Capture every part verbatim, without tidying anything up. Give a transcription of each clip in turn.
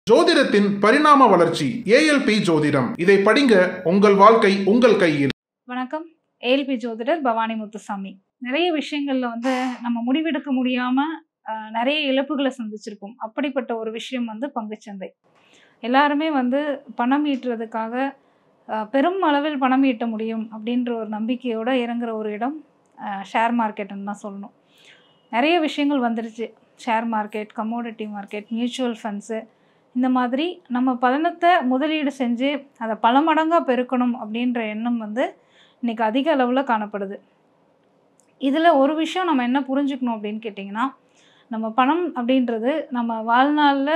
ஜோதிடத்தின் பரிணாம வளர்ச்சி ஏஎல்பி ஜோதிடம். இதை படிங்க, உங்கள் வாழ்க்கை உங்கள் கையில். வணக்கம். ஏஎல்பி ஜோதிடர் பவானி முத்துசாமி. நிறைய விஷயங்கள்ல வந்து நம்ம முடிவெடுக்க முடியாம அஹ், நிறைய இழப்புகளை சந்திச்சிருப்போம். அப்படிப்பட்ட ஒரு விஷயம் வந்து பங்குச்சந்தை. எல்லாருமே வந்து பணம் ஈட்டுறதுக்காக அஹ், பெரும் அளவில் பணம் ஈட்ட முடியும் அப்படின்ற ஒரு நம்பிக்கையோட இறங்குற ஒரு இடம் ஷேர் மார்க்கெட்டுன்னு தான் சொல்லணும். நிறைய விஷயங்கள் வந்துருச்சு. Share market, commodity market, mutual funds, இந்த மாதிரி நம்ம பணத்தை முதலீடு செஞ்சு அதை பல மடங்காக பெருக்கணும் அப்படின்ற எண்ணம் வந்து இன்றைக்கி அதிக அளவில் காணப்படுது. இதில் ஒரு விஷயம் நம்ம என்ன புரிஞ்சுக்கணும் அப்படின்னு கேட்டிங்கன்னா, நம்ம பணம் அப்படின்றது நம்ம வாழ்நாளில்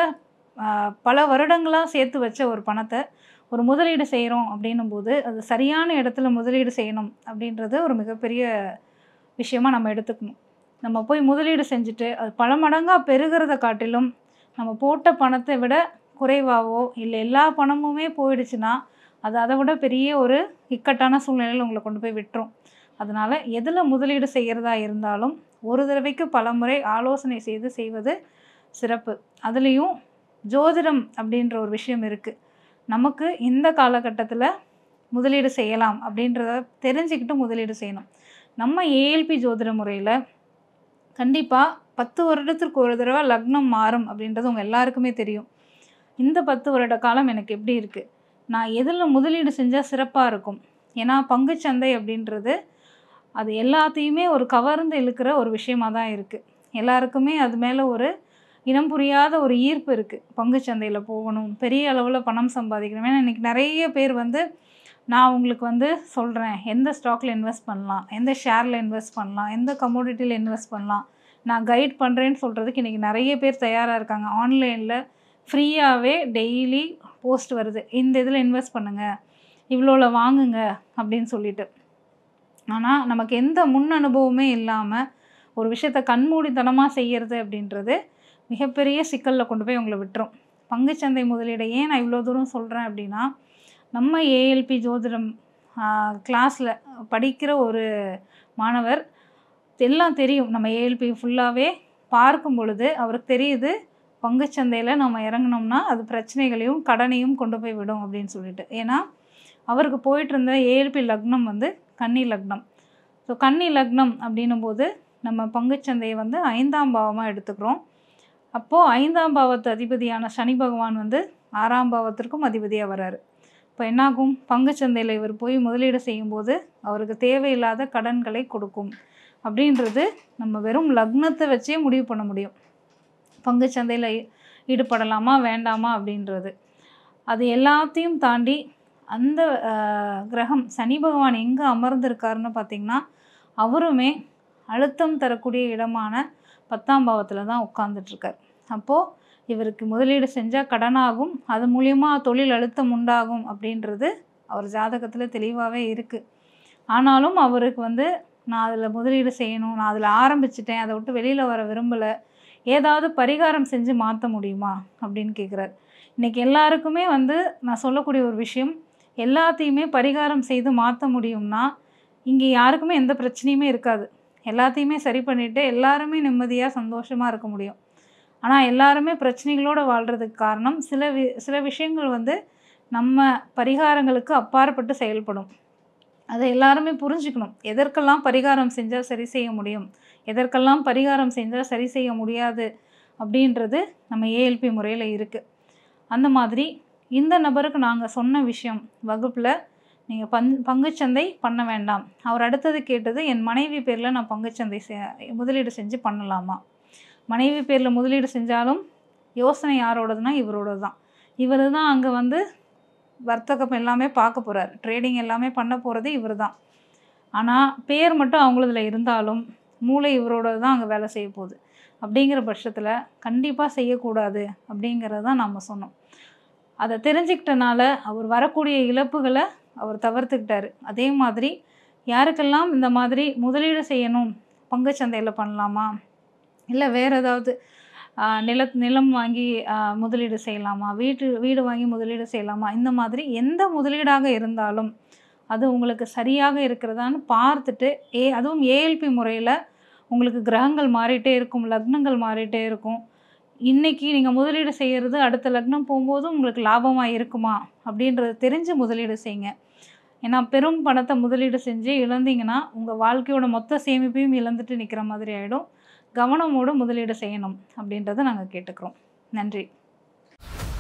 பல வருடங்களாக சேர்த்து வச்ச ஒரு பணத்தை ஒரு முதலீடு செய்கிறோம் அப்படின்னும் போது அது சரியான இடத்துல முதலீடு செய்யணும் அப்படின்றது ஒரு மிகப்பெரிய விஷயமாக நம்ம எடுத்துக்கணும். நம்ம போய் முதலீடு செஞ்சுட்டு அது பல மடங்காக பெருகிறத காட்டிலும் நம்ம போட்ட பணத்தை விட குறைவாகவோ இல்லை எல்லா பணமுமே போயிடுச்சுன்னா அது அதை விட பெரிய ஒரு இக்கட்டான சூழ்நிலையில் உங்களை கொண்டு போய் விட்டுரும். அதனால் எதில் முதலீடு செய்கிறதா இருந்தாலும் ஒரு தடவைக்கு பல முறை ஆலோசனை செய்து செய்வது சிறப்பு. அதுலேயும் ஜோதிடம் அப்படின்ற ஒரு விஷயம் இருக்குது. நமக்கு இந்த காலகட்டத்தில் முதலீடு செய்யலாம் அப்படின்றத தெரிஞ்சுக்கிட்டு முதலீடு செய்யணும். நம்ம ஏஎல்பி ஜோதிட முறையில் கண்டிப்பாக பத்து வருடத்திற்கு ஒரு தடவை லக்னம் மாறும் அப்படின்றது உங்கள் எல்லாருக்குமே தெரியும். இந்த பத்து வருட காலம் எனக்கு எப்படி இருக்குது, நான் எதில் முதலீடு செஞ்சால் சிறப்பாக இருக்கும். ஏன்னா பங்குச்சந்தை அப்படின்றது அது எல்லாத்தையுமே ஒரு கவர்ந்து இழுக்கிற ஒரு விஷயமாக தான் இருக்குது. எல்லாருக்குமே அது மேலே ஒரு இனம் புரியாத ஒரு ஈர்ப்பு இருக்குது. பங்குச்சந்தையில் போகணும், பெரிய அளவில் பணம் சம்பாதிக்கணும். ஏன்னா இன்றைக்கி நிறைய பேர் வந்து நான் உங்களுக்கு வந்து சொல்கிறேன் எந்த ஸ்டாக்கில் இன்வெஸ்ட் பண்ணலாம், எந்த ஷேரில் இன்வெஸ்ட் பண்ணலாம், எந்த கமோடிட்டியில் இன்வெஸ்ட் பண்ணலாம், நான் கைட் பண்ணுறேன்னு சொல்கிறதுக்கு இன்றைக்கி நிறைய பேர் தயாராக இருக்காங்க. ஆன்லைனில் ஃப்ரீயாகவே டெய்லி போஸ்ட் வருது, இந்த இதில் இன்வெஸ்ட் பண்ணுங்கள், இவ்வளோவில் வாங்குங்க அப்படின்னு சொல்லிட்டு. ஆனால் நமக்கு எந்த முன் அனுபவமே இல்லாமல் ஒரு விஷயத்தை கண்மூடித்தனமாக செய்கிறது அப்படின்றது மிகப்பெரிய சிக்கலில் கொண்டு போய் உங்களை விட்டுரும். பங்குச்சந்தை முதலீடை ஏன் நான் இவ்வளோ தூரம் சொல்கிறேன் அப்படின்னா, நம்ம ஏஎல்பி ஜோதிடம் கிளாஸில் படிக்கிற ஒரு மாணவர் எல்லாம் தெரியும். நம்ம ஏஎல்பி ஃபுல்லாகவே பார்க்கும் பொழுது அவருக்கு தெரியுது பங்குச்சந்தையில் நம்ம இறங்கினோம்னா அது பிரச்சனைகளையும் கடனையும் கொண்டு போய் விடும் அப்படின்னு சொல்லிட்டு. ஏன்னா அவருக்கு போயிட்டு இருந்த ஏஎல்பி லக்னம் வந்து கன்னி லக்னம். ஸோ கன்னி லக்னம் அப்படின்னும் போது நம்ம பங்குச்சந்தையை வந்து ஐந்தாம் பாவமாக எடுத்துக்கிறோம். அப்போது ஐந்தாம் பாவத்து அதிபதியான சனி பகவான் வந்து ஆறாம் பாவத்திற்கும் அதிபதியாக வர்றாரு. இப்போ என்னாகும், பங்குச்சந்தையில் இவர் போய் முதலீடு செய்யும்போது அவருக்கு தேவையில்லாத கடன்களை கொடுக்கும் அப்படின்றது நம்ம வெறும் லக்னத்தை வச்சே முடிவு பண்ண முடியும். பங்குச்சந்தையில் ஈடுபடலாமா வேண்டாமா அப்படின்றது. அது எல்லாத்தையும் தாண்டி அந்த கிரகம் சனி பகவான் எங்கே அமர்ந்திருக்காருன்னு பார்த்திங்கன்னா, அவருமே அழுத்தம் தரக்கூடிய இடமான பத்தாம் பாவத்தில் தான் உட்கார்ந்துட்டுருக்கார். அப்போது இவருக்கு முதலீடு செஞ்சால் கடனாகும், அது மூலியமாக தொழில் அழுத்தம் உண்டாகும் அப்படின்றது அவர் ஜாதகத்தில் தெளிவாகவே இருக்குது. ஆனாலும் அவருக்கு வந்து நான் அதில் முதலீடு செய்யணும், நான் அதில் ஆரம்பிச்சிட்டேன், அதை விட்டு வெளியில் வர விரும்பலை, ஏதாவது பரிகாரம் செஞ்சு மாற்ற முடியுமா அப்படின்னு கேட்குறாரு. இன்றைக்கி எல்லாருக்குமே வந்து நான் சொல்லக்கூடிய ஒரு விஷயம், எல்லாத்தையுமே பரிகாரம் செய்து மாற்ற முடியும்னா இங்கே யாருக்குமே எந்த பிரச்சனையுமே இருக்காது. எல்லாத்தையுமே சரி பண்ணிவிட்டு எல்லாருமே நிம்மதியாக சந்தோஷமாக இருக்க முடியும். ஆனால் எல்லாருமே பிரச்சனைகளோடு வாழ்கிறதுக்கு காரணம் சில வி சில விஷயங்கள் வந்து நம்ம பரிகாரங்களுக்கு அப்பாற்பட்டு செயல்படும். அதை எல்லாருமே புரிஞ்சுக்கணும். எதற்கெல்லாம் பரிகாரம் செஞ்சால் சரி செய்ய முடியும், எதற்கெல்லாம் பரிகாரம் செஞ்சால் சரி செய்ய முடியாது அப்படின்றது நம்ம ஏஎல்பி முறையில் இருக்குது. அந்த மாதிரி இந்த நபருக்கு நாங்கள் சொன்ன விஷயம் வகுப்பில், நீங்கள் பங் பங்குச்சந்தை பண்ண வேண்டாம். அவர் அடுத்தது கேட்டது, என் மனைவி பேரில் நான் பங்குச்சந்தை செ முதலீடு செஞ்சு பண்ணலாமா. மனைவி பேரில் முதலீடு செஞ்சாலும் யோசனை யாரோடதுன்னா இவரோடது தான். இவர் தான் அங்கே வந்து வர்த்தகம் எல்லாமே பார்க்க போகிறார், ட்ரேடிங் எல்லாமே பண்ண போகிறது இவர் தான். ஆனால் பேர் மட்டும் அவங்களதுல இருந்தாலும் மூளை இவரோடது தான் அங்கே வேலை செய்ய போகுது. அப்படிங்கிற பட்சத்தில் கண்டிப்பாக செய்யக்கூடாது அப்படிங்கிறது தான் நம்ம சொன்னோம். அதை தெரிஞ்சுக்கிட்டனால அவர் வரக்கூடிய இழப்புகளை அவர் தவிர்த்துக்கிட்டாரு. அதே மாதிரி யாருக்கெல்லாம் இந்த மாதிரி முதலீடு செய்யணும், பங்குச்சந்தையில் பண்ணலாமா, இல்லை வேறு ஏதாவது நில நிலம் வாங்கி முதலீடு செய்யலாமா, வீட்டு வீடு வாங்கி முதலீடு செய்யலாமா, இந்த மாதிரி எந்த முதலீடாக இருந்தாலும் அது உங்களுக்கு சரியாக இருக்கிறதான்னு பார்த்துட்டு, ஏ அதுவும் ஏஎல்பி முறையில் உங்களுக்கு கிரகங்கள் மாறிட்டே இருக்கும், லக்னங்கள் மாறிட்டே இருக்கும். இன்னைக்கு நீங்கள் முதலீடு செய்கிறது அடுத்த லக்னம் போகும்போதும் உங்களுக்கு லாபமாக இருக்குமா அப்படின்றத தெரிஞ்சு முதலீடு செய்யுங்க. ஏன்னா பெரும் பணத்தை முதலீடு செஞ்சு இழந்தீங்கன்னா உங்கள் வாழ்க்கையோட மொத்த சேமிப்பையும் இழந்துட்டு நிற்கிற மாதிரி ஆகிடும். கவனமோடு முதலீடு செய்யணும் அப்படின்றத நாங்கள் கேட்டுக்கிறோம். நன்றி.